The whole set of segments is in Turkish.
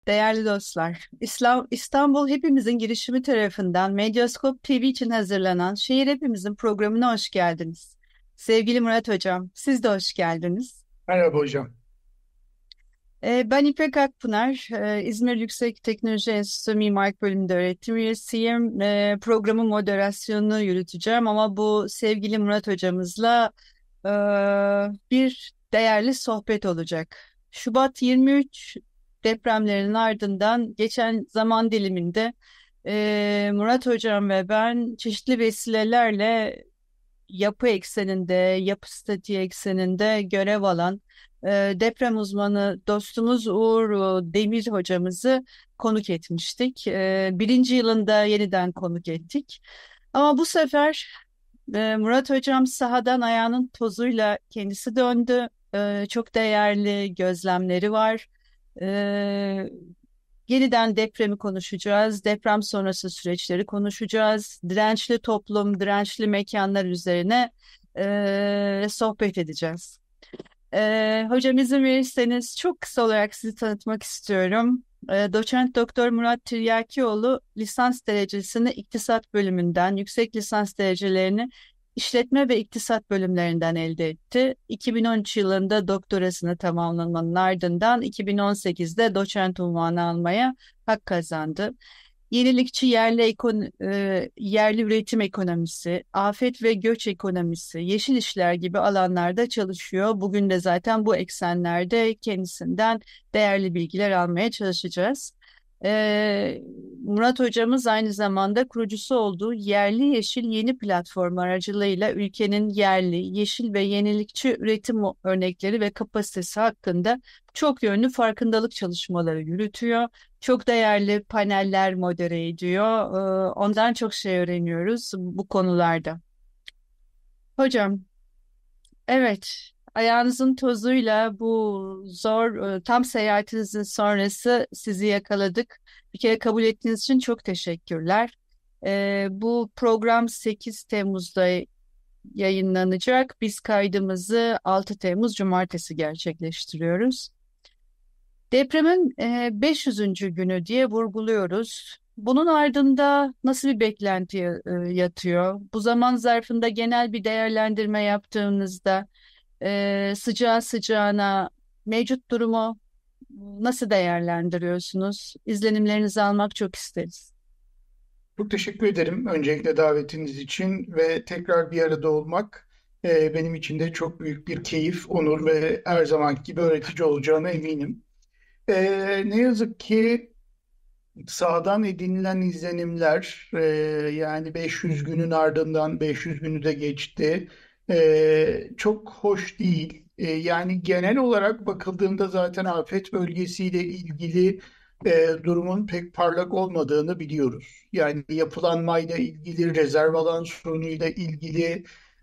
Değerli dostlar, İstanbul Hepimizin girişimi tarafından Medyaskop TV için hazırlanan Şehir Hepimizin programına hoş geldiniz. Sevgili Murat Hocam, siz de hoş geldiniz. Merhaba hocam. Ben İpek Akpınar, İzmir Yüksek Teknoloji Enstitüsü Mimarlık Bölümünde öğretim üyesiyim. Programın moderasyonunu yürüteceğim ama bu sevgili Murat Hocamızla e, bir değerli sohbet olacak. Şubat 23 depremlerinin ardından geçen zaman diliminde Murat Hocam ve ben çeşitli vesilelerle yapı ekseninde, yapı statiği ekseninde görev alan deprem uzmanı dostumuz Uğur Demir hocamızı konuk etmiştik. Birinci yılında yeniden konuk ettik. Ama bu sefer Murat hocam sahadan ayağının tozuyla kendisi döndü. Çok değerli gözlemleri var. E, Yeniden depremi konuşacağız, deprem sonrası süreçleri konuşacağız, dirençli toplum, dirençli mekanlar üzerine sohbet edeceğiz. Hocam izin verirseniz çok kısa olarak sizi tanıtmak istiyorum. Doçent Doktor Murat Tiryakioğlu lisans derecesini İktisat bölümünden, yüksek lisans derecelerini İşletme ve İktisat bölümlerinden elde etti. 2013 yılında doktorasını tamamlamanın ardından 2018'de doçent unvanı almaya hak kazandı. Yenilikçi yerli üretim ekonomisi, afet ve göç ekonomisi, yeşil işler gibi alanlarda çalışıyor. Bugün de zaten bu eksenlerde kendisinden değerli bilgiler almaya çalışacağız. Ee, Murat hocamız aynı zamanda kurucusu olduğu Yerli Yeşil Yeni platform aracılığıyla ülkenin yerli, yeşil ve yenilikçi üretim örnekleri ve kapasitesi hakkında çok yönlü farkındalık çalışmaları yürütüyor. Çok değerli paneller modere ediyor. Ondan çok şey öğreniyoruz bu konularda. Hocam, evet, ayağınızın tozuyla bu zor tam seyahatinizin sonrası sizi yakaladık. Bir kere kabul ettiğiniz için çok teşekkürler. Bu program 8 Temmuz'da yayınlanacak. Biz kaydımızı 6 Temmuz Cumartesi gerçekleştiriyoruz. Depremin 500. günü diye vurguluyoruz. Bunun ardında nasıl bir beklenti yatıyor? Bu zaman zarfında genel bir değerlendirme yaptığınızda sıcağı sıcağına mevcut durumu nasıl değerlendiriyorsunuz? İzlenimlerinizi almak çok isteriz. Çok teşekkür ederim öncelikle davetiniz için ve tekrar bir arada olmak benim için de çok büyük bir keyif, onur ve her zamanki gibi öğretici olacağına eminim. Ne yazık ki sahadan edinilen izlenimler yani 500 günün ardından 500 günü de geçti. Çok hoş değil. Yani genel olarak bakıldığında zaten afet bölgesiyle ilgili durumun pek parlak olmadığını biliyoruz. Yani yapılanmayla ilgili, rezerv alan sorunuyla ilgili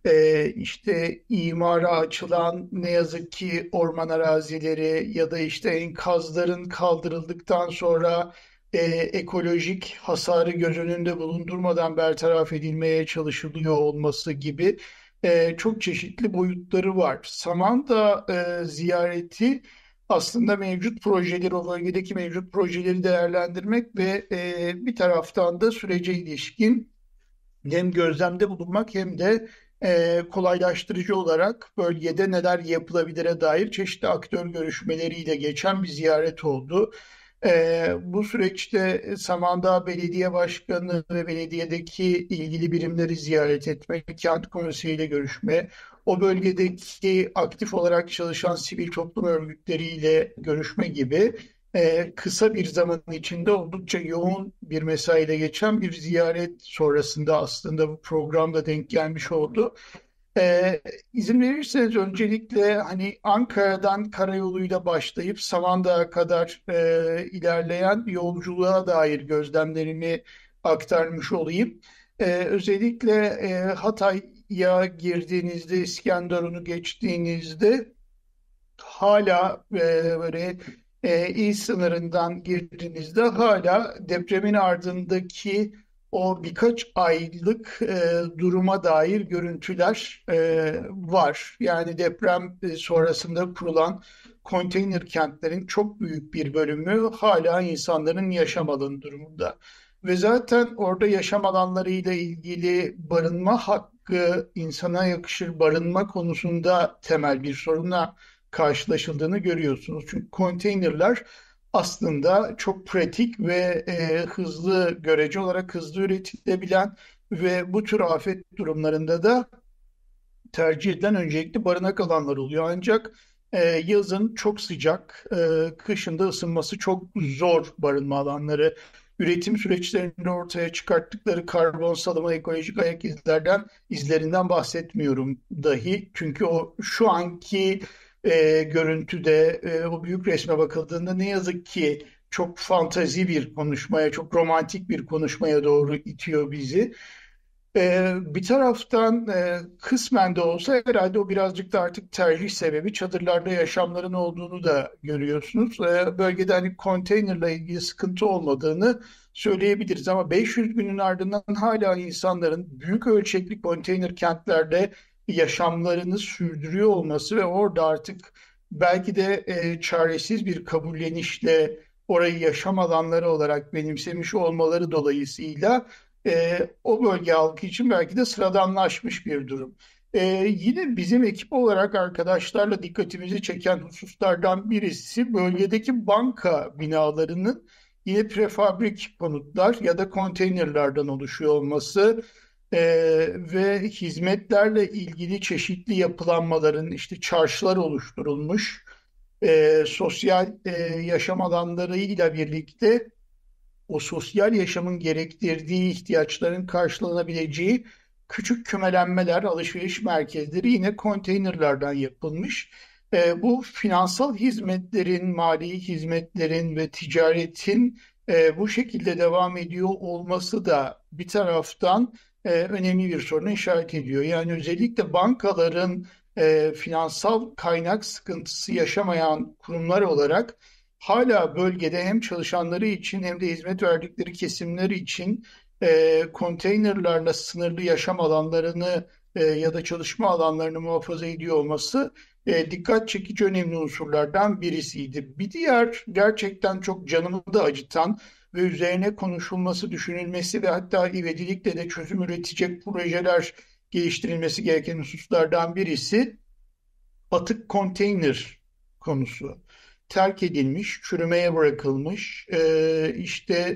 işte imara açılan ne yazık ki orman arazileri ya da işte enkazların kaldırıldıktan sonra ekolojik hasarı göz önünde bulundurmadan bertaraf edilmeye çalışılıyor olması gibi çok çeşitli boyutları var. Samandağ ziyareti aslında mevcut projeleri, o bölgedeki mevcut projeleri değerlendirmek ve bir taraftan da sürece ilişkin hem gözlemde bulunmak hem de kolaylaştırıcı olarak bölgede neler yapılabilire dair çeşitli aktör görüşmeleriyle geçen bir ziyaret oldu. Bu süreçte Samandağ Belediye Başkanı ve belediyedeki ilgili birimleri ziyaret etme, kent konseyiyle görüşme, o bölgedeki aktif olarak çalışan sivil toplum örgütleriyle görüşme gibi kısa bir zaman içinde oldukça yoğun bir mesaiyle geçen bir ziyaret sonrasında aslında bu programda denk gelmiş oldu. E, izin verirseniz öncelikle hani Ankara'dan karayoluyla başlayıp Samandağ'a kadar ilerleyen yolculuğa dair gözlemlerimi aktarmış olayım. Özellikle Hatay'a girdiğinizde, İskenderun'u geçtiğinizde hala böyle il sınırından girdiğinizde hala depremin ardındaki o birkaç aylık duruma dair görüntüler var. Yani deprem sonrasında kurulan konteyner kentlerin çok büyük bir bölümü hala insanların yaşam alanı durumunda. Ve zaten orada yaşam alanlarıyla ilgili barınma hakkı, insana yakışır barınma konusunda temel bir sorunla karşılaşıldığını görüyorsunuz. Çünkü konteynerler aslında çok pratik ve hızlı, görece olarak hızlı üretilebilen ve bu tür afet durumlarında da tercih edilen öncelikli barınak alanları oluyor. Ancak yazın çok sıcak, kışın da ısınması çok zor barınma alanları. Üretim süreçlerinde ortaya çıkarttıkları karbon salımı, ekolojik ayak izlerinden bahsetmiyorum dahi. Çünkü o şu anki görüntüde, o büyük resme bakıldığında ne yazık ki çok fantazi bir konuşmaya, çok romantik bir konuşmaya doğru itiyor bizi. Bir taraftan kısmen de olsa herhalde o birazcık da artık tercih sebebi çadırlarda yaşamların olduğunu da görüyorsunuz. Bölgede hani konteynerle ilgili sıkıntı olmadığını söyleyebiliriz ama 500 günün ardından hala insanların büyük ölçekli konteyner kentlerde yaşamlarını sürdürüyor olması ve orada artık belki de çaresiz bir kabullenişle orayı yaşam alanları olarak benimsemiş olmaları dolayısıyla o bölge halkı için belki de sıradanlaşmış bir durum. Yine bizim ekip olarak arkadaşlarla dikkatimizi çeken hususlardan birisi bölgedeki banka binalarının yine prefabrik konutlar ya da konteynerlardan oluşuyor olması ve hizmetlerle ilgili çeşitli yapılanmaların işte çarşılar oluşturulmuş, sosyal yaşam alanlarıyla birlikte o sosyal yaşamın gerektirdiği ihtiyaçların karşılanabileceği küçük kümelenmeler, alışveriş merkezleri yine konteynerlardan yapılmış. Bu finansal hizmetlerin, mali hizmetlerin ve ticaretin bu şekilde devam ediyor olması da bir taraftan önemli bir soruna işaret ediyor. Yani özellikle bankaların finansal kaynak sıkıntısı yaşamayan kurumlar olarak hala bölgede hem çalışanları için hem de hizmet verdikleri kesimleri için konteynerlarla sınırlı yaşam alanlarını ya da çalışma alanlarını muhafaza ediyor olması dikkat çekici önemli unsurlardan birisiydi. Bir diğer gerçekten çok canımı da acıtan ve üzerine konuşulması, düşünülmesi ve hatta ivedilikle de çözüm üretecek projeler geliştirilmesi gereken hususlardan birisi atık konteyner konusu. Terk edilmiş, çürümeye bırakılmış, işte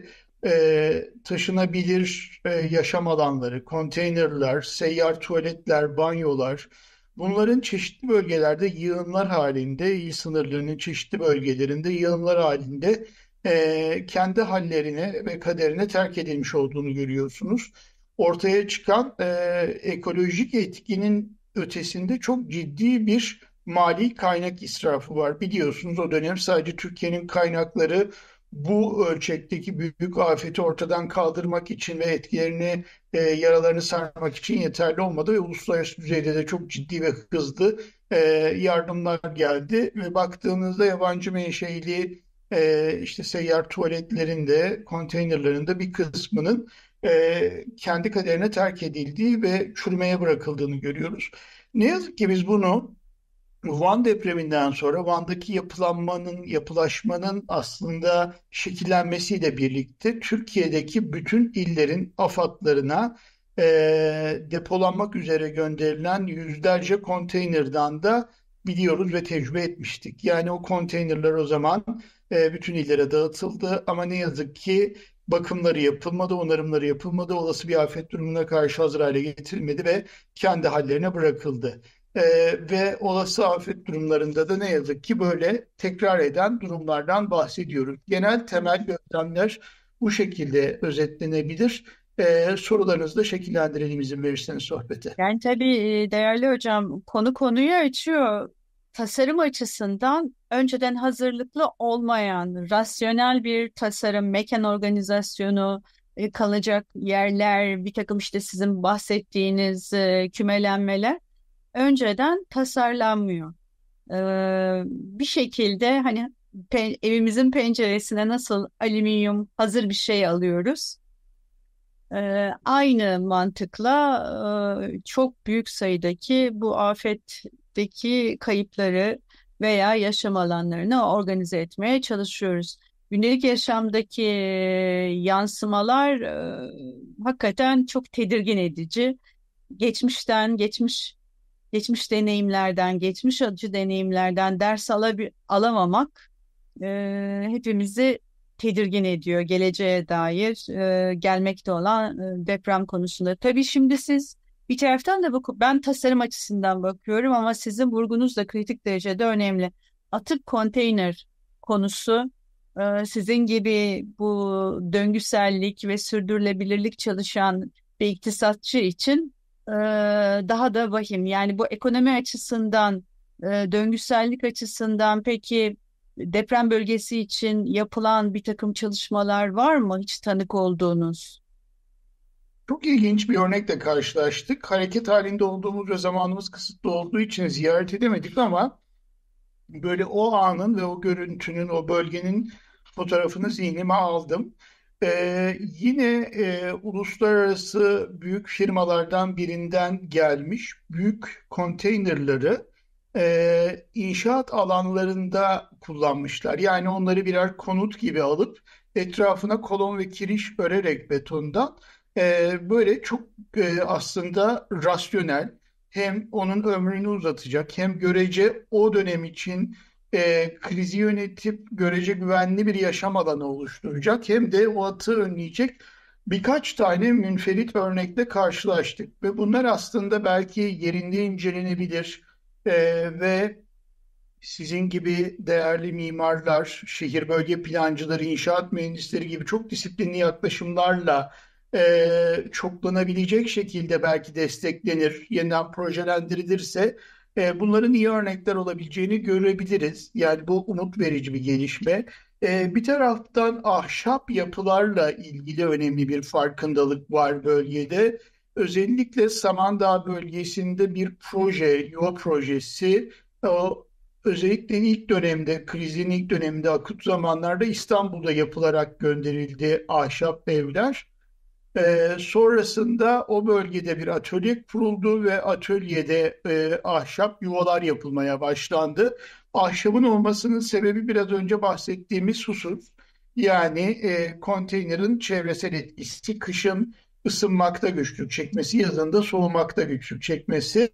taşınabilir yaşam alanları, konteynerler, seyyar tuvaletler, banyolar, bunların çeşitli bölgelerde yığınlar halinde, il sınırlarının çeşitli bölgelerinde yığınlar halinde kendi hallerine ve kaderine terk edilmiş olduğunu görüyorsunuz. Ortaya çıkan ekolojik etkinin ötesinde çok ciddi bir mali kaynak israfı var. Biliyorsunuz o dönem sadece Türkiye'nin kaynakları bu ölçekteki büyük afeti ortadan kaldırmak için ve etkilerini, yaralarını sarmak için yeterli olmadı ve uluslararası düzeyde de çok ciddi ve hızlı e, yardımlar geldi ve baktığınızda yabancı menşeli işte seyyar tuvaletlerin de konteynerlerin de bir kısmının kendi kaderine terk edildiği ve çürümeye bırakıldığını görüyoruz. Ne yazık ki biz bunu Van depreminden sonra Van'daki yapılanmanın, yapılaşmanın aslında şekillenmesiyle birlikte Türkiye'deki bütün illerin AFAD'larına depolanmak üzere gönderilen yüzlerce konteynerden de biliyoruz ve tecrübe etmiştik. Yani o konteynerler o zaman bütün illere dağıtıldı ama ne yazık ki bakımları yapılmadı, onarımları yapılmadı, olası bir afet durumuna karşı hazır hale getirilmedi ve kendi hallerine bırakıldı. Ve olası afet durumlarında da ne yazık ki böyle tekrar eden durumlardan bahsediyoruz. Genel temel gözlemler bu şekilde özetlenebilir. Sorularınızı da şekillendirelim izin verirseniz sohbete. Yani tabii değerli hocam konu konuyu açıyor. Tasarım açısından önceden hazırlıklı olmayan, rasyonel bir tasarım, mekan organizasyonu, kalacak yerler, bir takım işte sizin bahsettiğiniz kümelenmeler önceden tasarlanmıyor. Bir şekilde hani evimizin penceresine nasıl alüminyum hazır bir şey alıyoruz. Aynı mantıkla çok büyük sayıdaki bu afetteki kayıpları veya yaşam alanlarını organize etmeye çalışıyoruz. Gündelik yaşamdaki yansımalar hakikaten çok tedirgin edici. Geçmiş deneyimlerden, geçmiş acı deneyimlerden ders alamamak hepimizi tedirgin ediyor geleceğe dair gelmekte olan deprem konusunda. Tabii şimdi siz bir taraftan da ben tasarım açısından bakıyorum ama sizin vurgunuz da kritik derecede önemli. Atık konteyner konusu sizin gibi bu döngüsellik ve sürdürülebilirlik çalışan bir iktisatçı için daha da vahim. Yani bu ekonomi açısından, döngüsellik açısından peki deprem bölgesi için yapılan bir takım çalışmalar var mı hiç tanık olduğunuz? Çok ilginç bir örnekle karşılaştık. Hareket halinde olduğumuz ve zamanımız kısıtlı olduğu için ziyaret edemedik ama böyle o anın ve o görüntünün, o bölgenin fotoğrafını zihnime aldım. Yine uluslararası büyük firmalardan birinden gelmiş büyük konteynerları inşaat alanlarında kullanmışlar. Yani onları birer konut gibi alıp etrafına kolon ve kiriş örerek betondan böyle çok aslında rasyonel, hem onun ömrünü uzatacak hem görece o dönem için krizi yönetip görece güvenli bir yaşam alanı oluşturacak hem de o atığı önleyecek birkaç tane münferit örnekle karşılaştık ve bunlar aslında belki yerinde incelenebilir ve sizin gibi değerli mimarlar, şehir bölge plancıları, inşaat mühendisleri gibi çok disiplinli yaklaşımlarla çoklanabilecek şekilde belki desteklenir, yeniden projelendirilirse bunların iyi örnekler olabileceğini görebiliriz. Yani bu umut verici bir gelişme. Bir taraftan ahşap yapılarla ilgili önemli bir farkındalık var bölgede. Özellikle Samandağ bölgesinde bir proje, yuva projesi, o özellikle ilk dönemde, krizin ilk döneminde, akut zamanlarda İstanbul'da yapılarak gönderildi ahşap evler. Sonrasında o bölgede bir atölye kuruldu ve atölyede ahşap yuvalar yapılmaya başlandı. Ahşabın olmasının sebebi biraz önce bahsettiğimiz husus. Yani konteynerin çevresel etkisi, kışın ısınmakta güçlük çekmesi, yazın da soğumakta güçlük çekmesi.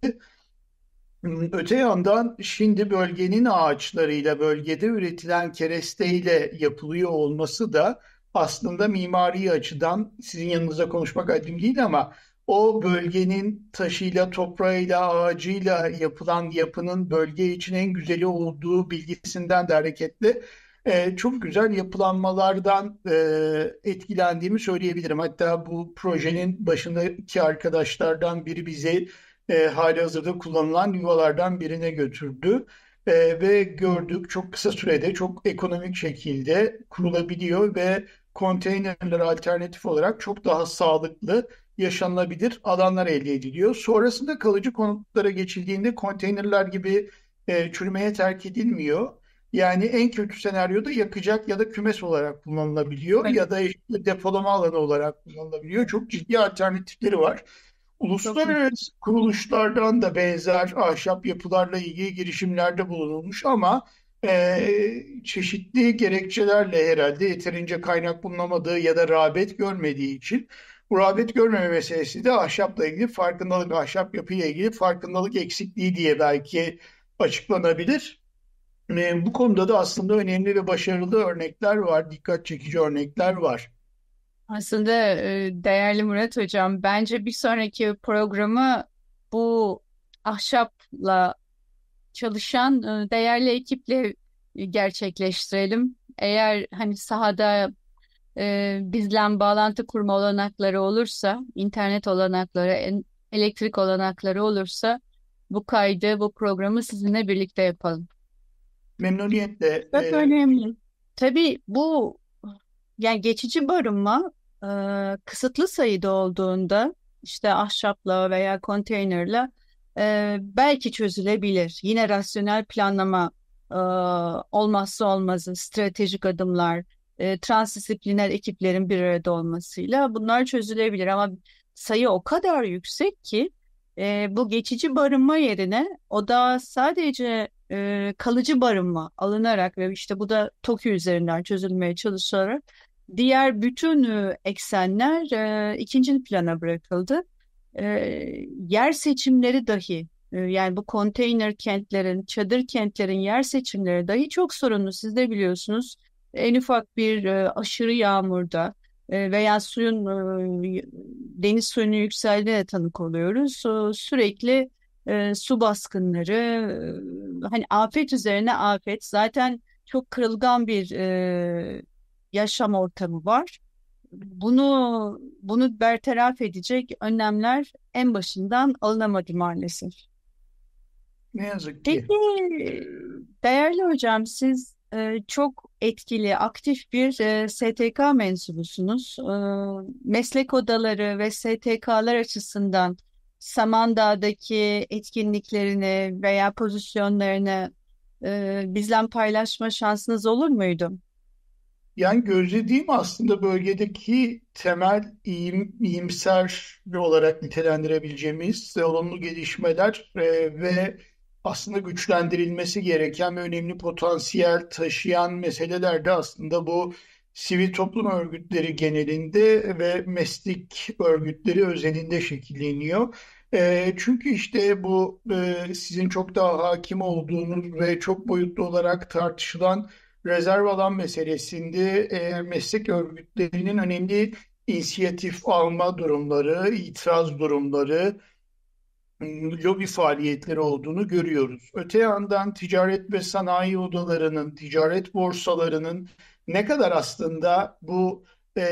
Öte yandan şimdi bölgenin ağaçlarıyla, bölgede üretilen keresteyle yapılıyor olması da aslında mimari açıdan sizin yanınızda konuşmak haddim değil ama o bölgenin taşıyla, toprağıyla, ağacıyla yapılan yapının bölge için en güzeli olduğu bilgisinden de hareketle çok güzel yapılanmalardan etkilendiğimi söyleyebilirim. Hatta bu projenin başındaki arkadaşlardan biri bize halihazırda kullanılan yuvalardan birine götürdü. Ve gördük çok kısa sürede çok ekonomik şekilde kurulabiliyor ve konteynerler alternatif olarak çok daha sağlıklı yaşanılabilir alanlar elde ediliyor. Sonrasında kalıcı konutlara geçildiğinde konteynerler gibi çürümeye terk edilmiyor. Yani en kötü senaryoda yakacak ya da kümes olarak kullanılabiliyor Evet. ya da işte depolama alanı olarak kullanılabiliyor. Çok ciddi alternatifleri var. Çok iyi. Uluslararası kuruluşlardan da benzer ahşap yapılarla ilgili girişimlerde bulunulmuş ama çeşitli gerekçelerle herhalde yeterince kaynak bulunamadığı ya da rağbet görmediği için bu rağbet görmeme meselesi de ahşapla ilgili farkındalık, ahşap yapıyla ilgili farkındalık eksikliği diye belki açıklanabilir. Bu konuda da aslında önemli ve başarılı örnekler var, dikkat çekici örnekler var. Aslında değerli Murat Hocam, bence bir sonraki programı bu ahşapla çalışan değerli ekiple gerçekleştirelim. Eğer hani sahada bizle bağlantı kurma olanakları olursa, internet olanakları, elektrik olanakları olursa bu kaydı, bu programı sizinle birlikte yapalım. Memnuniyetle. Çok önemli. Tabii bu yani geçici barınma kısıtlı sayıda olduğunda işte ahşapla veya konteynerle belki çözülebilir. Yine rasyonel planlama e, olmazsa olmazı, stratejik adımlar, transdisipliner ekiplerin bir arada olmasıyla bunlar çözülebilir. Ama sayı o kadar yüksek ki bu geçici barınma yerine o da sadece kalıcı barınma alınarak ve işte bu da TOKİ üzerinden çözülmeye çalışılarak diğer bütün eksenler ikinci plana bırakıldı. E, Yer seçimleri dahi yani bu konteyner kentlerin, çadır kentlerin yer seçimleri dahi çok sorunlu. Siz de biliyorsunuz en ufak bir aşırı yağmurda veya deniz suyunun yükseldiğine tanık oluyoruz. Sürekli su baskınları, hani afet üzerine afet. Zaten çok kırılgan bir yaşam ortamı var. Bunu bertaraf edecek önlemler en başından alınamadı maalesef. Ne yazık ki. Peki değerli hocam, siz çok etkili, aktif bir STK mensubusunuz. Meslek odaları ve STK'lar açısından Samandağ'daki etkinliklerini veya pozisyonlarını bizden paylaşma şansınız olur muydu? Yani gözlediğim aslında bölgedeki temel iyimser olarak nitelendirebileceğimiz olumlu gelişmeler ve aslında güçlendirilmesi gereken ve önemli potansiyel taşıyan meseleler de aslında bu sivil toplum örgütleri genelinde ve meslek örgütleri özelinde şekilleniyor. Çünkü işte bu sizin çok daha hakim olduğunuz ve çok boyutlu olarak tartışılan rezerv alan meselesinde meslek örgütlerinin önemli inisiyatif alma durumları, itiraz durumları, lobi faaliyetleri olduğunu görüyoruz. Öte yandan ticaret ve sanayi odalarının, ticaret borsalarının ne kadar aslında bu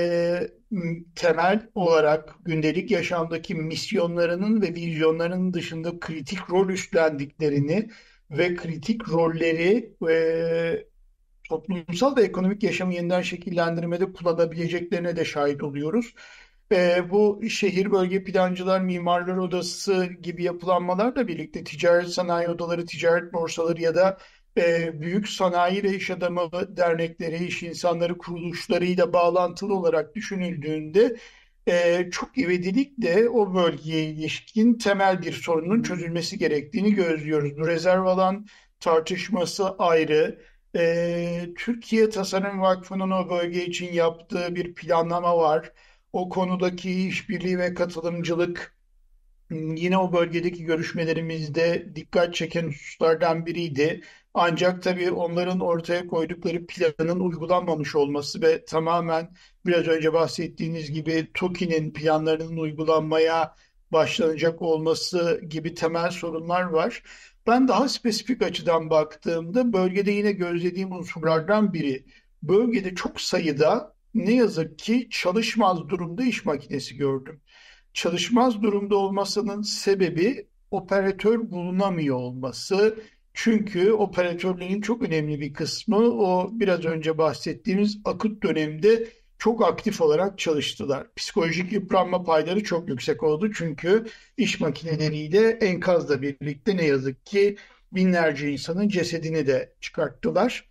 temel olarak gündelik yaşamdaki misyonlarının ve vizyonlarının dışında kritik rol üstlendiklerini ve kritik rolleri toplumsal ve ekonomik yaşamı yeniden şekillendirmede kullanabileceklerine de şahit oluyoruz. Bu şehir bölge plancılar, mimarlar odası gibi yapılanmalarla birlikte ticaret sanayi odaları, ticaret borsaları ya da büyük sanayi ve iş adamı dernekleri, iş insanları kuruluşlarıyla bağlantılı olarak düşünüldüğünde çok ivedilikle o bölgeye ilişkin temel bir sorunun çözülmesi gerektiğini gözlüyoruz. Bu rezerv alan tartışması ayrı. Türkiye Tasarım Vakfı'nın o bölge için yaptığı bir planlama var. O konudaki işbirliği ve katılımcılık yine o bölgedeki görüşmelerimizde dikkat çeken hususlardan biriydi. Ancak tabii onların ortaya koydukları planın uygulanmamış olması ve tamamen biraz önce bahsettiğiniz gibi TOKİ'nin planlarının uygulanmaya başlanacak olması gibi temel sorunlar var. Ben daha spesifik açıdan baktığımda bölgede yine gözlediğim unsurlardan biri. Bölgede çok sayıda ne yazık ki çalışmaz durumda iş makinesi gördüm. Çalışmaz durumda olmasının sebebi operatör bulunamıyor olması. Çünkü operatörlerin çok önemli bir kısmı o biraz önce bahsettiğimiz akut dönemde çok aktif olarak çalıştılar. Psikolojik yıpranma payları çok yüksek oldu. Çünkü iş makineleriyle enkazla birlikte ne yazık ki binlerce insanın cesedini de çıkarttılar.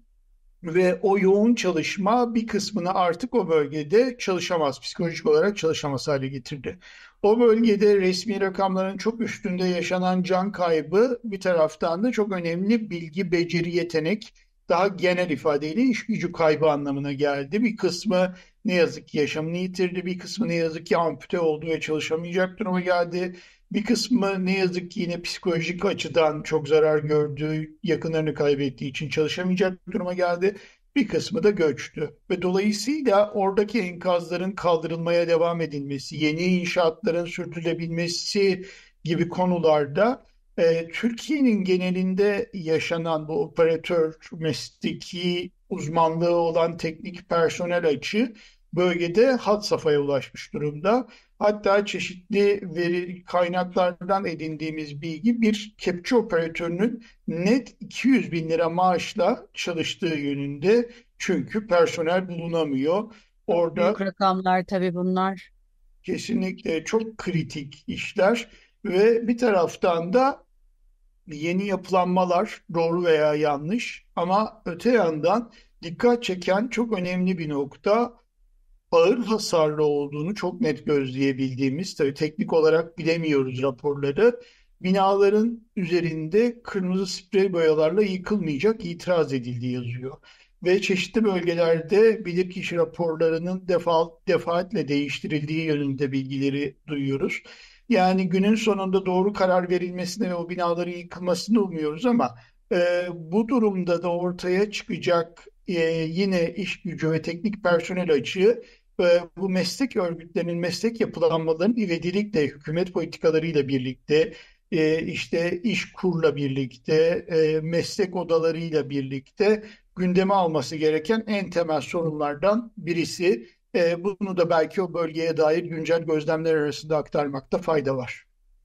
Ve o yoğun çalışma bir kısmını artık o bölgede çalışamaz, psikolojik olarak çalışamaz hale getirdi. O bölgede resmi rakamların çok üstünde yaşanan can kaybı bir taraftan da çok önemli bilgi, beceri, yetenek, daha genel ifadeyle iş gücü kaybı anlamına geldi. Bir kısmı ne yazık ki yaşamını yitirdi, bir kısmı ne yazık ki ampute oldu ve çalışamayacak duruma geldi. Bir kısmı ne yazık ki yine psikolojik açıdan çok zarar gördü, yakınlarını kaybettiği için çalışamayacak duruma geldi. Bir kısmı da göçtü ve dolayısıyla oradaki enkazların kaldırılmaya devam edilmesi, yeni inşaatların sürdürülebilmesi gibi konularda Türkiye'nin genelinde yaşanan bu operatör mesleki uzmanlığı olan teknik personel açığı bölgede had safhaya ulaşmış durumda. Hatta çeşitli veri kaynaklardan edindiğimiz bilgi bir kepçe operatörünün net 200 bin lira maaşla çalıştığı yönünde. Çünkü personel bulunamıyor. Çok büyük Orada rakamlar tabii bunlar. kesinlikle çok kritik işler ve bir taraftan da yeni yapılanmalar doğru veya yanlış ama öte yandan dikkat çeken çok önemli bir nokta ağır hasarlı olduğunu çok net gözleyebildiğimiz, tabii teknik olarak bilemiyoruz raporları. binaların üzerinde kırmızı sprey boyalarla yıkılmayacak, itiraz edildiği yazıyor. Ve çeşitli bölgelerde bilirkişi raporlarının defaatle değiştirildiği yönünde bilgileri duyuyoruz. Yani günün sonunda doğru karar verilmesini ve o binaların yıkılmasını umuyoruz ama bu durumda da ortaya çıkacak yine iş gücü ve teknik personel açığı bu meslek örgütlerinin, meslek yapılanmalarının ivedilikle hükümet politikalarıyla birlikte, işte İşkur'la birlikte, meslek odalarıyla birlikte gündeme alması gereken en temel sorunlardan birisi. Bunu da belki o bölgeye dair güncel gözlemler arasında aktarmakta fayda var.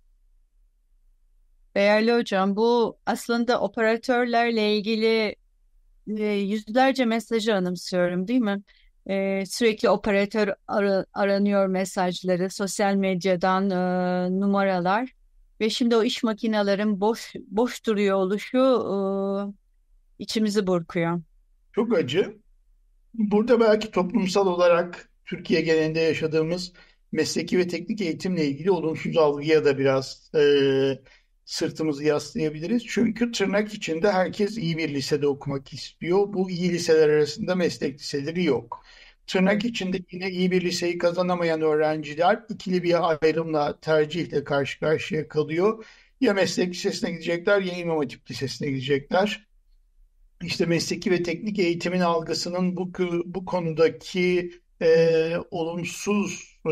Değerli hocam, bu aslında operatörlerle ilgili yüzlerce mesajı anımsıyorum, değil mi? Sürekli operatör aranıyor mesajları, sosyal medyadan numaralar ve şimdi o iş makinelerin boş boş duruyor oluşu içimizi burkuyor. Çok acı. Burada belki toplumsal olarak Türkiye genelinde yaşadığımız mesleki ve teknik eğitimle ilgili olumsuz algıya da biraz sırtımızı yaslayabiliriz. Çünkü tırnak içinde herkes iyi bir lisede okumak istiyor. Bu iyi liseler arasında meslek liseleri yok. Tırnak içinde yine iyi bir liseyi kazanamayan öğrenciler ikili bir ayrımla, tercihle karşı karşıya kalıyor. Ya meslek lisesine gidecekler ya İmam Hatip Lisesi'ne gidecekler. İşte mesleki ve teknik eğitimin algısının bu konudaki olumsuz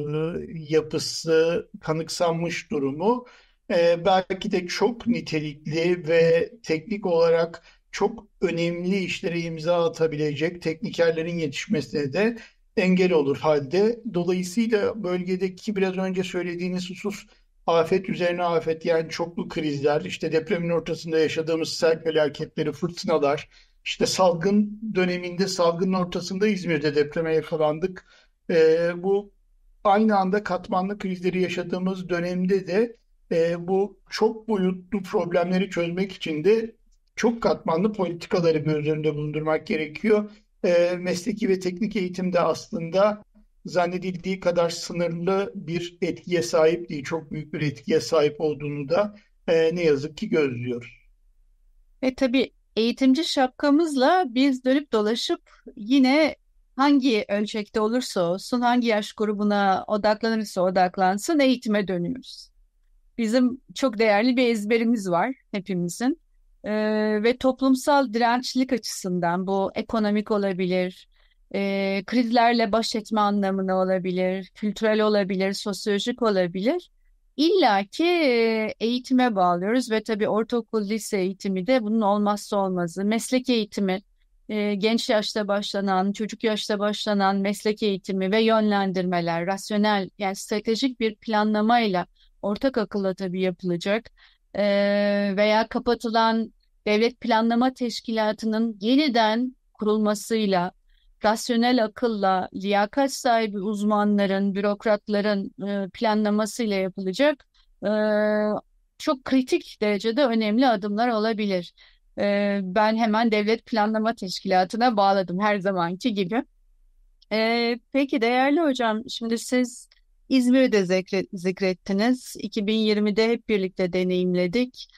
yapısı, kanıksanmış durumu belki de çok nitelikli ve teknik olarak çok önemli işlere imza atabilecek teknikerlerin yetişmesine de engel olur halde. Dolayısıyla bölgedeki biraz önce söylediğiniz husus afet üzerine afet, yani çoklu krizler, işte depremin ortasında yaşadığımız sel felaketleri, fırtınalar, işte salgın döneminde, salgının ortasında İzmir'de depreme yakalandık. Bu aynı anda katmanlı krizleri yaşadığımız dönemde de bu çok boyutlu problemleri çözmek için de çok katmanlı politikaları göz önünde bulundurmak gerekiyor. Mesleki ve teknik eğitimde aslında zannedildiği kadar sınırlı bir etkiye sahip değil. Çok büyük bir etkiye sahip olduğunu da ne yazık ki gözlüyoruz. Tabii eğitimci şapkamızla biz dönüp dolaşıp yine hangi ölçekte olursa olsun, hangi yaş grubuna odaklanırsa odaklansın eğitime dönüyoruz. Bizim çok değerli bir ezberimiz var hepimizin. Ve toplumsal dirençlilik açısından bu ekonomik olabilir, krizlerle baş etme anlamına olabilir, kültürel olabilir, sosyolojik olabilir. İlla ki eğitime bağlıyoruz ve tabii ortaokul, lise eğitimi de bunun olmazsa olmazı. Meslek eğitimi, genç yaşta başlanan, çocuk yaşta başlanan meslek eğitimi ve yönlendirmeler, rasyonel yani stratejik bir planlamayla ortak akılla tabii yapılacak. Veya kapatılan devlet planlama teşkilatının yeniden kurulmasıyla, rasyonel akılla, liyakat sahibi uzmanların, bürokratların planlamasıyla yapılacak e, çok kritik derecede önemli adımlar olabilir. Ben hemen devlet planlama teşkilatına bağladım her zamanki gibi. Peki değerli hocam, şimdi siz İzmir'i de zikrettiniz. 2020'de hep birlikte deneyimledik.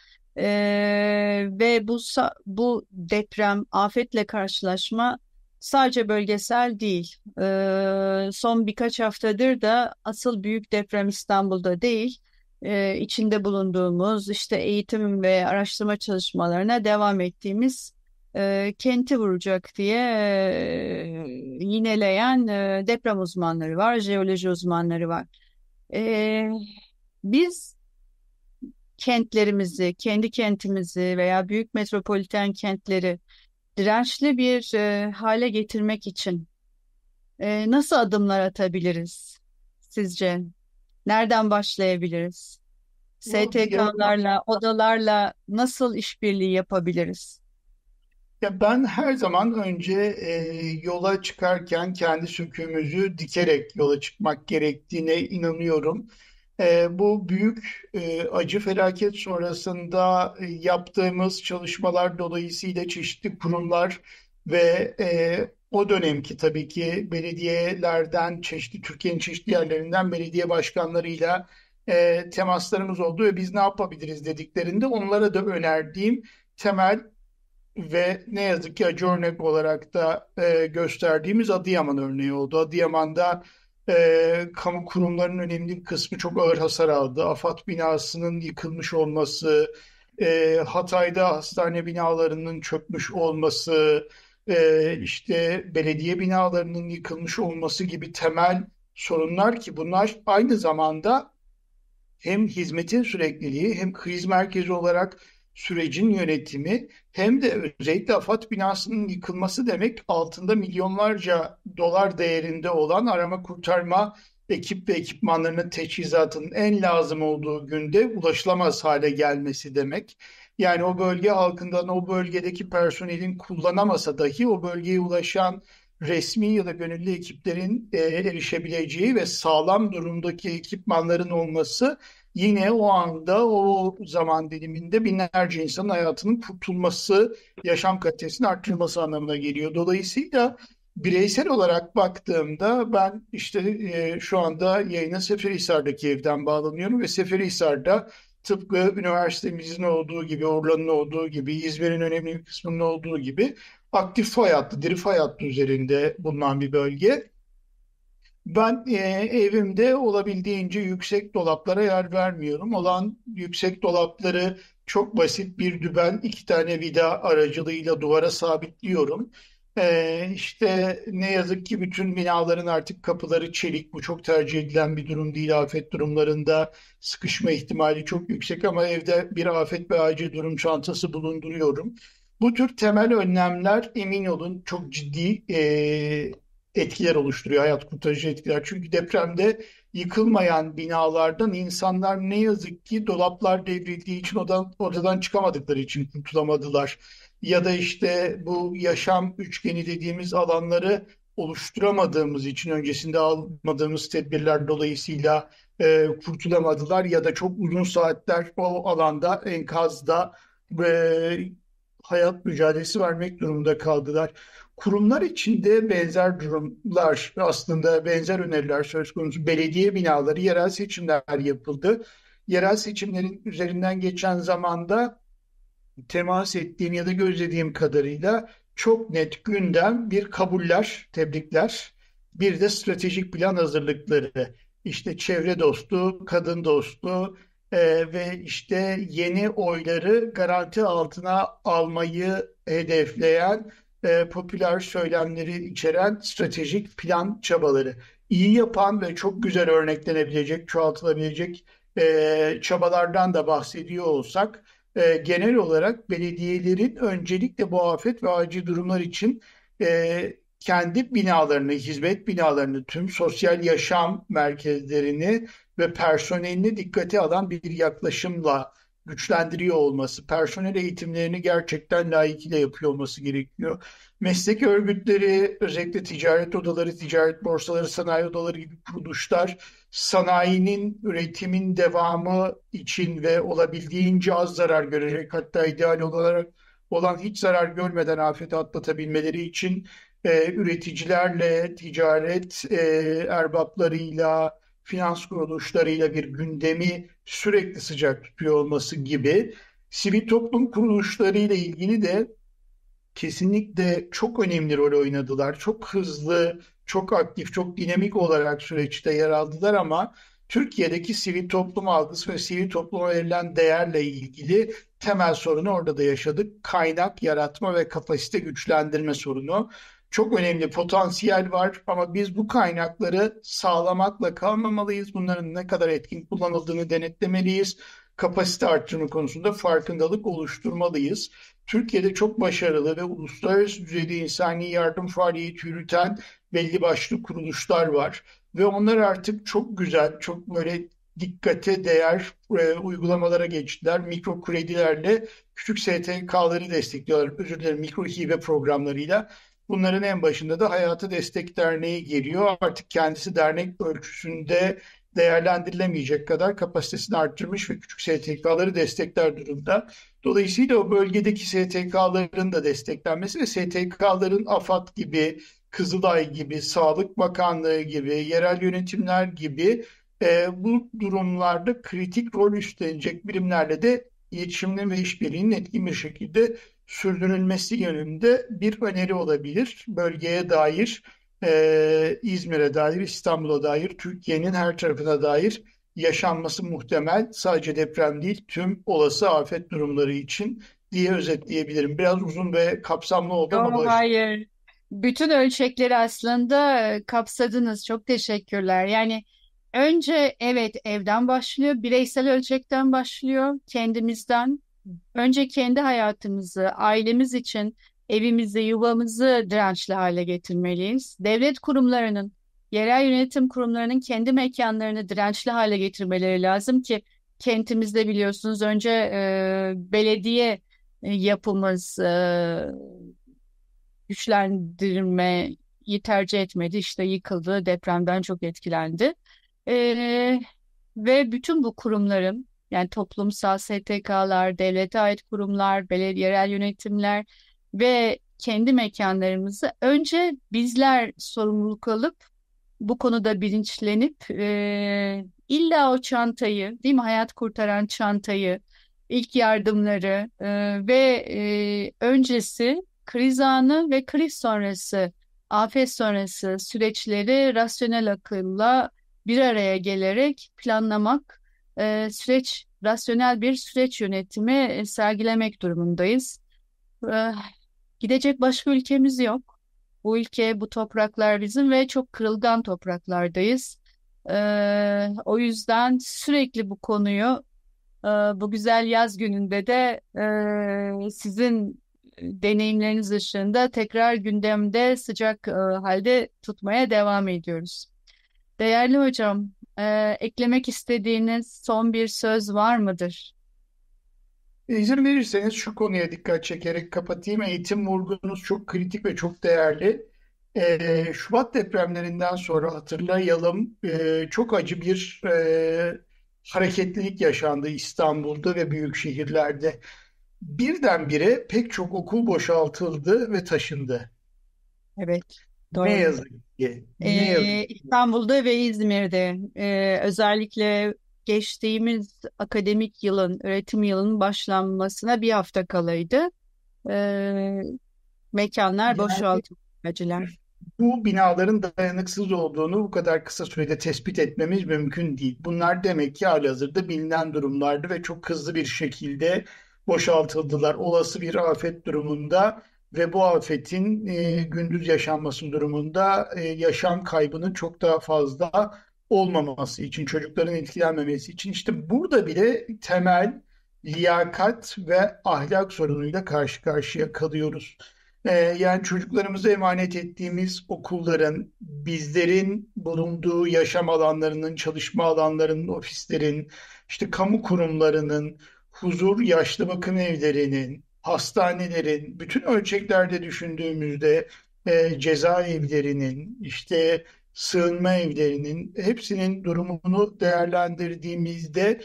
Ve bu deprem, afetle karşılaşma sadece bölgesel değil. Son birkaç haftadır da asıl büyük deprem İstanbul'da değil. İçinde bulunduğumuz işte eğitim ve araştırma çalışmalarına devam ettiğimiz kenti vuracak diye yineleyen deprem uzmanları var, jeoloji uzmanları var. E, Biz kentlerimizi, kendi kentimizi veya büyük metropoliten kentleri dirençli bir hale getirmek için nasıl adımlar atabiliriz sizce? Nereden başlayabiliriz? Bir yandan STK'larla, odalarla nasıl işbirliği yapabiliriz? ya ben her zaman önce yola çıkarken kendi söküğümüzü dikerek yola çıkmak gerektiğine inanıyorum. Bu büyük acı felaket sonrasında yaptığımız çalışmalar dolayısıyla çeşitli kurumlar ve o dönemki tabii ki belediyelerden, Türkiye'nin çeşitli yerlerinden belediye başkanlarıyla temaslarımız oldu ve biz ne yapabiliriz dediklerinde onlara da önerdiğim temel ve ne yazık ki acı örnek olarak da gösterdiğimiz Adıyaman örneği oldu. Adıyaman'da kamu kurumlarının önemli bir kısmı çok ağır hasar aldı. AFAD binasının yıkılmış olması, Hatay'da hastane binalarının çökmüş olması, işte belediye binalarının yıkılmış olması gibi temel sorunlar ki bunlar aynı zamanda hem hizmetin sürekliliği hem kriz merkezi olarak sürecin yönetimi hem de özellikle AFAD binasının yıkılması demek altında milyonlarca dolar değerinde olan arama kurtarma ekip ve ekipmanlarının teçhizatının en lazım olduğu günde ulaşılamaz hale gelmesi demek. Yani o bölge halkından o bölgedeki personelin kullanamasa dahi o bölgeye ulaşan resmi ya da gönüllü ekiplerin erişebileceği ve sağlam durumdaki ekipmanların olması yine o anda o zaman diliminde binlerce insanın hayatının kurtulması, yaşam kalitesinin arttırılması anlamına geliyor. Dolayısıyla bireysel olarak baktığımda ben işte şu anda yayına Seferihisar'daki evden bağlanıyorum ve Seferihisar'da tıpkı üniversitemizin olduğu gibi, Orlan'ın olduğu gibi, İzmir'in önemli bir kısmının olduğu gibi aktif fay hattı, diri fay hattı üzerinde bulunan bir bölge. Ben evimde olabildiğince yüksek dolaplara yer vermiyorum. Olan yüksek dolapları çok basit bir düben, iki tane vida aracılığıyla duvara sabitliyorum. İşte ne yazık ki bütün binaların artık kapıları çelik. Bu çok tercih edilen bir durum değil. Afet durumlarında sıkışma ihtimali çok yüksek ama evde bir afet ve acil durum çantası bulunduruyorum. Bu tür temel önlemler emin olun çok ciddi etkiler oluşturuyor, hayat kurtarıcı etkiler. Çünkü depremde yıkılmayan binalardan insanlar ne yazık ki dolaplar devrildiği için odadan çıkamadıkları için kurtulamadılar. Ya da işte bu yaşam üçgeni dediğimiz alanları oluşturamadığımız için öncesinde almadığımız tedbirler dolayısıyla kurtulamadılar ya da çok uzun saatler o alanda enkazda e, hayat mücadelesi vermek durumunda kaldılar. Kurumlar içinde benzer durumlar aslında benzer öneriler söz konusu. Belediye binaları yerel seçimler yapıldı. Yerel seçimlerin üzerinden geçen zamanda temas ettiğim ya da gözlediğim kadarıyla çok net gündem bir kabuller, tebrikler, bir de stratejik plan hazırlıkları. İşte çevre dostu, kadın dostu ve işte yeni oyları garanti altına almayı hedefleyen popüler söylemleri içeren stratejik plan çabaları. İyi yapan ve çok güzel örneklenebilecek, çoğaltılabilecek çabalardan da bahsediyor olsak, genel olarak belediyelerin öncelikle bu afet ve acil durumlar için kendi binalarını, hizmet binalarını, tüm sosyal yaşam merkezlerini ve personelini dikkate alan bir yaklaşımla güçlendiriyor olması, personel eğitimlerini gerçekten layıkıyla yapıyor olması gerekiyor. Meslek örgütleri, özellikle ticaret odaları, ticaret borsaları, sanayi odaları gibi kuruluşlar, sanayinin, üretimin devamı için ve olabildiğince az zarar görecek, hatta ideal olarak olan hiç zarar görmeden afeti atlatabilmeleri için üreticilerle, ticaret erbaplarıyla, finans kuruluşlarıyla bir gündemi sürekli sıcak tutuyor olması gibi sivil toplum kuruluşlarıyla ilgili de kesinlikle çok önemli rol oynadılar. Çok hızlı, çok aktif, çok dinamik olarak süreçte yer aldılar ama Türkiye'deki sivil toplum algısı ve sivil topluma verilen değerle ilgili temel sorunu orada da yaşadık. Kaynak yaratma ve kapasite güçlendirme sorunu. Çok önemli potansiyel var ama biz bu kaynakları sağlamakla kalmamalıyız. Bunların ne kadar etkin kullanıldığını denetlemeliyiz. Kapasite artırımı konusunda farkındalık oluşturmalıyız. Türkiye'de çok başarılı ve uluslararası düzeyde insani yardım faaliyeti yürüten belli başlı kuruluşlar var. Ve onlar artık çok güzel, çok böyle dikkate değer uygulamalara geçtiler. Mikro kredilerle küçük STK'ları destekliyorlar. Özür dilerim, mikro hibe programlarıyla. Bunların en başında da Hayatı Destek Derneği geliyor. Artık kendisi dernek ölçüsünde değerlendirilemeyecek kadar kapasitesini arttırmış ve küçük STK'ları destekler durumda. Dolayısıyla o bölgedeki STK'ların da desteklenmesi ve STK'ların AFAD gibi, Kızılay gibi, Sağlık Bakanlığı gibi, yerel yönetimler gibi Bu durumlarda kritik rol üstlenecek birimlerle de iletişimin ve işbirliğinin etkin bir şekilde sürdürülmesi yönünde bir öneri olabilir. Bölgeye dair, İzmir'e dair, İstanbul'a dair, Türkiye'nin her tarafına dair yaşanması muhtemel, sadece deprem değil, tüm olası afet durumları için diye özetleyebilirim. Biraz uzun ve kapsamlı oldu ama Yo, hayır. Bütün ölçekleri aslında kapsadınız. Çok teşekkürler. Yani önce evet evden başlıyor, bireysel ölçekten başlıyor, kendimizden. Önce kendi hayatımızı, ailemiz için evimizi, yuvamızı dirençli hale getirmeliyiz. Devlet kurumlarının, yerel yönetim kurumlarının kendi mekanlarını dirençli hale getirmeleri lazım ki kentimizde biliyorsunuz önce belediye yapımız güçlendirmeyi tercih etmedi. İşte yıkıldı, depremden çok etkilendi. Ee, Ve bütün bu kurumların yani toplumsal STK'lar, devlete ait kurumlar, belediye, yerel yönetimler ve kendi mekanlarımızı önce bizler sorumluluk alıp bu konuda bilinçlenip illa o çantayı, değil mi? Hayat kurtaran çantayı, ilk yardımları ve öncesi kriz anı ve kriz sonrası, afet sonrası süreçleri rasyonel akılla bir araya gelerek planlamak, rasyonel bir süreç yönetimi sergilemek durumundayız. E, Gidecek başka ülkemiz yok. Bu ülke, bu topraklar bizim ve çok kırılgan topraklardayız. O yüzden sürekli bu konuyu bu güzel yaz gününde de sizin deneyimleriniz ışığında tekrar gündemde sıcak halde tutmaya devam ediyoruz. Değerli hocam, eklemek istediğiniz son bir söz var mıdır? İzin verirseniz şu konuya dikkat çekerek kapatayım. Eğitim vurgunuz çok kritik ve çok değerli. Şubat depremlerinden sonra hatırlayalım, çok acı bir hareketlilik yaşandı İstanbul'da ve büyük şehirlerde. Birdenbire pek çok okul boşaltıldı ve taşındı. Evet, Ne doğru. yazık ki, ne yazık ki. İstanbul'da ve İzmir'de özellikle geçtiğimiz akademik yılın, öğretim yılının başlanmasına bir hafta kalaydı. E, Mekanlar Yani boşaltılacaklar. bu binaların dayanıksız olduğunu bu kadar kısa sürede tespit etmemiz mümkün değil. Bunlar demek ki halihazırda bilinen durumlardı ve çok hızlı bir şekilde boşaltıldılar. Olası bir afet durumunda ve bu afetin gündüz yaşanması durumunda yaşam kaybının çok daha fazla olmaması için, çocukların etkilenmemesi için işte burada bile temel liyakat ve ahlak sorunuyla karşı karşıya kalıyoruz. Yani çocuklarımıza emanet ettiğimiz okulların, bizlerin bulunduğu yaşam alanlarının, çalışma alanlarının, ofislerin, işte kamu kurumlarının, huzur, yaşlı bakım evlerinin, hastanelerin, bütün ölçeklerde düşündüğümüzde cezaevlerinin, işte sığınma evlerinin hepsinin durumunu değerlendirdiğimizde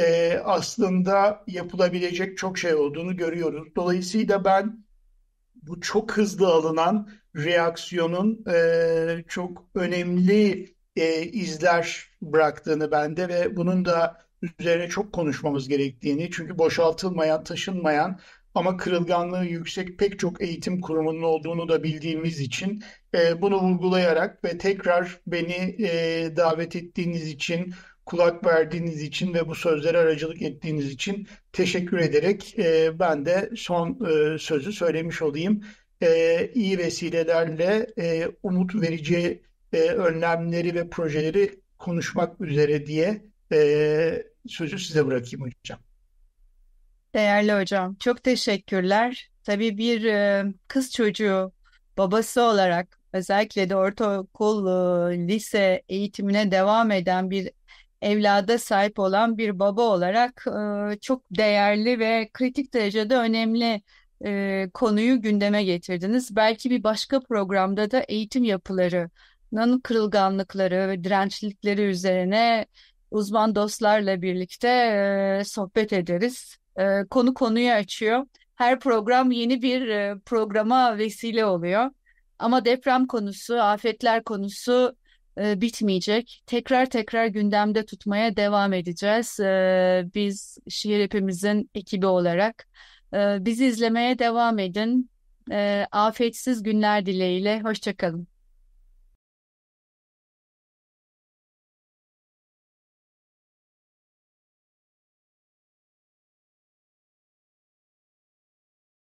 aslında yapılabilecek çok şey olduğunu görüyoruz. Dolayısıyla ben bu çok hızlı alınan reaksiyonun çok önemli izler bıraktığını bende ve bunun da üzerine çok konuşmamız gerektiğini, çünkü boşaltılmayan, taşınmayan ama kırılganlığı yüksek pek çok eğitim kurumunun olduğunu da bildiğimiz için bunu vurgulayarak ve tekrar beni davet ettiğiniz için, kulak verdiğiniz için ve bu sözlere aracılık ettiğiniz için teşekkür ederek ben de son sözü söylemiş olayım. İyi vesilelerle umut verici önlemleri ve projeleri konuşmak üzere diye sözü size bırakayım hocam. Değerli hocam, çok teşekkürler. Tabii bir kız çocuğu babası olarak özellikle de ortaokul, lise eğitimine devam eden bir evlada sahip olan bir baba olarak çok değerli ve kritik derecede önemli konuyu gündeme getirdiniz. Belki bir başka programda da eğitim yapılarının kırılganlıkları ve dirençlilikleri üzerine uzman dostlarla birlikte sohbet ederiz. Konu konuyu açıyor. Her program yeni bir programa vesile oluyor. Ama deprem konusu, afetler konusu bitmeyecek. Tekrar tekrar gündemde tutmaya devam edeceğiz. Biz Şiir Hepimizin ekibi olarak. Bizi izlemeye devam edin. Afiyetsiz günler dileğiyle. Hoşça kalın.